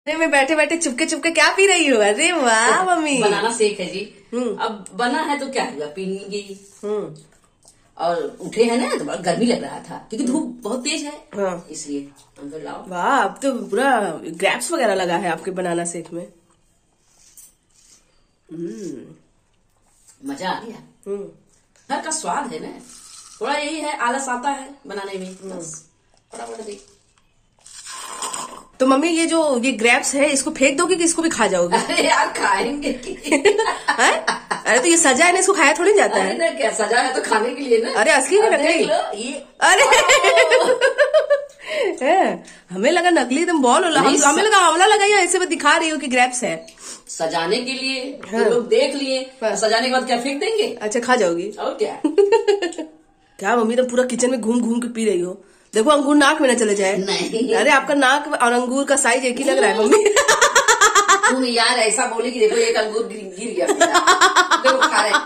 अरे मैं बैठे बैठे चुपके चुपके क्या पी रही हूँ? अरे वाह मम्मी, बनाना शेक है जी। अब बना है तो क्या हुआ, पीएंगे। और उठे हैं ना तो बड़ा गर्मी लग रहा था क्योंकि धूप बहुत तेज है। हाँ। इसलिए अंदर लाओ। वाह, अब तो पूरा ग्रेप्स वगैरह लगा है आपके बनाना शेक में। मजा आ गया। घर का स्वाद है ना, थोड़ा यही है आलस आता है बनाने में, बस फटाफट देख। तो मम्मी ये ग्रेप्स है, इसको फेंक दोगे कि इसको भी खा जाओगे? अरे यार खाएंगे अरे तो ये सजा है ना, इसको खाया थोड़ी जाता है। ना क्या सजा है तो खाने के लिए ना। अरे असली है नकली? अरे हमें लगा नकली, तुम बॉल हमें लगा आंवला लगा, या ऐसे दिखा रही हो कि ग्रेप्स है सजाने के लिए। हाँ। तो लोग देख लिए, सजाने के बाद क्या फेंक देंगे? अच्छा खा जाओगी और क्या। क्या मम्मी, तुम पूरा किचन में घूम घूम के पी रही हो। देखो अंगूर नाक में न चले जाए। नहीं। अरे आपका नाक और अंगूर का साइज एक ही लग रहा है मम्मी। तुम यार ऐसा बोले कि देखो एक अंगूर गिर गया देखो खा रहे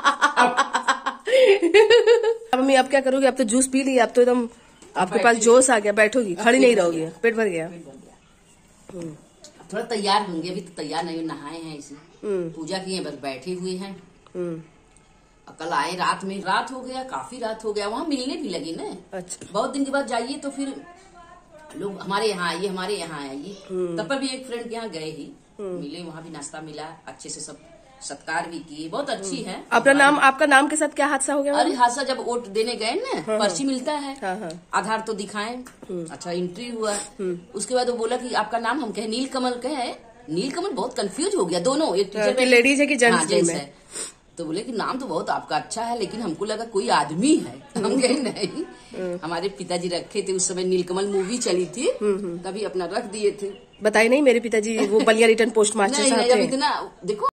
अब मम्मी अब क्या करोगी? अब तो जूस पी लिया, अब तो एकदम आपके पास जोश आ गया, बैठोगी, खड़ी नहीं रहोगी, पेट भर गया। थोड़ा तैयार होंगे, अभी तो तैयार नहीं, नहाए हैं इसे, पूजा किए, बस बैठे हुए हैं। कल आए रात में, रात हो गया, काफी रात हो गया, वहाँ मिलने भी लगी ना। अच्छा। बहुत दिन के बाद जाइए तो फिर लोग हमारे यहाँ आइए, हमारे यहाँ आइए। तब पर भी एक फ्रेंड के यहाँ गए ही, मिले, वहाँ भी नाश्ता मिला, अच्छे से सब सत्कार भी किए, बहुत अच्छी है। आपका नाम के साथ क्या हादसा हो गया? अरे हादसा, जब वोट देने गए ना, पर्ची मिलता है, आधार तो दिखाएं, अच्छा एंट्री हुआ, उसके बाद वो बोला कि आपका नाम, हम कहे नीलकमल, कहे नीलकमल, बहुत कंफ्यूज हो गया दोनों, एक टीचर लेडीज है कि जेंट्स है। तो बोले कि नाम तो बहुत आपका अच्छा है, लेकिन हमको लगा कोई आदमी है। हम कहे नहीं, हमारे पिताजी रखे थे, उस समय नीलकमल मूवी चली थी, तभी अपना रख दिए थे। बताइए नहीं, मेरे पिताजी वो बलिया रिटर्न पोस्ट मास्टर साहब थे। देखो